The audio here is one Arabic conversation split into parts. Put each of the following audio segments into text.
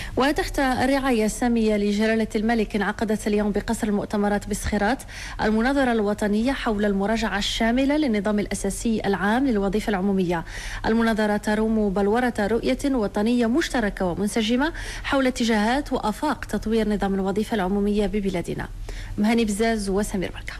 وتحت الرعاية السامية لجلالة الملك انعقدت اليوم بقصر المؤتمرات بسخرات المناظرة الوطنية حول المراجعة الشاملة للنظام الأساسي العام للوظيفة العمومية. المناظرة تروم بلورة رؤية وطنية مشتركة ومنسجمة حول اتجاهات وآفاق تطوير نظام الوظيفة العمومية ببلادنا. مهني بزاز وسمير بركة.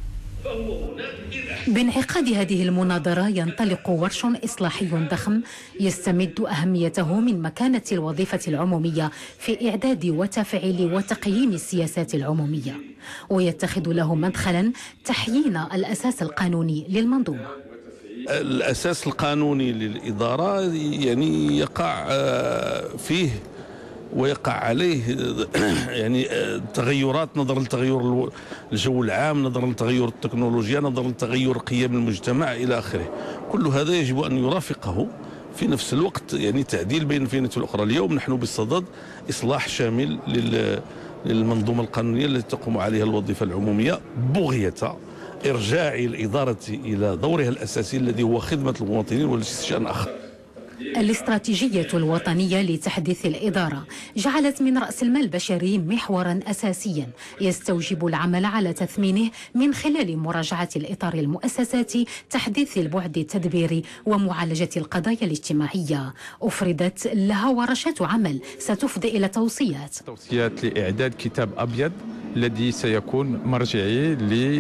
بانعقاد هذه المناظرة ينطلق ورش إصلاحي ضخم يستمد أهميته من مكانة الوظيفة العمومية في إعداد وتفعيل وتقييم السياسات العمومية، ويتخذ له مدخلا تحيين الأساس القانوني للمنظومة. الأساس القانوني للإدارة يعني يقع فيه ويقع عليه يعني تغيرات نظرا لتغير الجو العام، نظرا لتغير التكنولوجيا، نظرا لتغير قيم المجتمع إلى آخره. كل هذا يجب أن يرافقه في نفس الوقت يعني تعديل بين الفينة والأخرى. اليوم نحن بصدد إصلاح شامل للمنظومة القانونية التي تقوم عليها الوظيفة العمومية بغية إرجاع الإدارة إلى دورها الأساسي الذي هو خدمة المواطنين وليس شيء آخر. الاستراتيجية الوطنية لتحديث الإدارة جعلت من رأس المال البشري محورا أساسيا يستوجب العمل على تثمينه من خلال مراجعة الإطار المؤسساتي، تحديث البعد التدبيري ومعالجة القضايا الاجتماعية. أفردت لها ورشات عمل ستفضي إلى توصيات لإعداد كتاب أبيض الذي سيكون مرجعي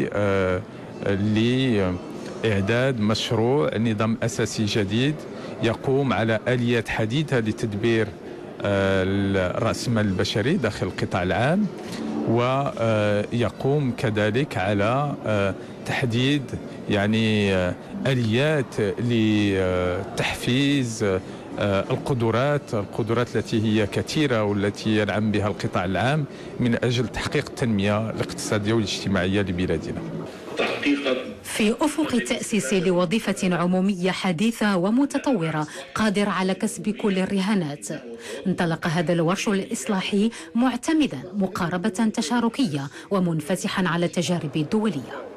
لإعداد مشروع نظام أساسي جديد يقوم على آليات حديثة لتدبير رأس المال البشري داخل القطاع العام، ويقوم كذلك على تحديد يعني آليات لتحفيز القدرات التي هي كثيرة والتي ينعم بها القطاع العام من أجل تحقيق التنمية الاقتصادية والاجتماعية لبلادنا. في أفق التأسيس لوظيفة عمومية حديثة ومتطورة قادرة على كسب كل الرهانات، انطلق هذا الورش الإصلاحي معتمدا مقاربة تشاركية ومنفتحا على التجارب الدولية.